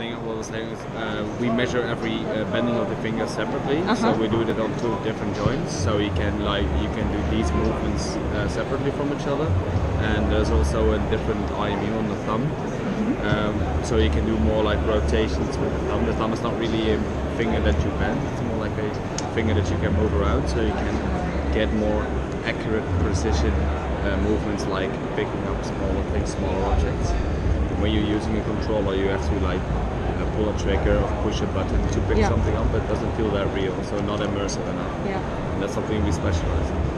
saying, what I was saying is we measure every bending of the finger separately. So we do it on 2 different joints. So you can do these movements separately from each other. And there's also a different IMU on the thumb. So you can do more like rotations with the thumb. The thumb is not really a finger that you bend. It's more like a finger that you can move around. So you can get more accurate precision movements, like picking up smaller things, smaller objects. When you're using a controller, you have to like pull a trigger or push a button to pick something up, but it doesn't feel that real, so not immersive enough. And that's something we specialize in.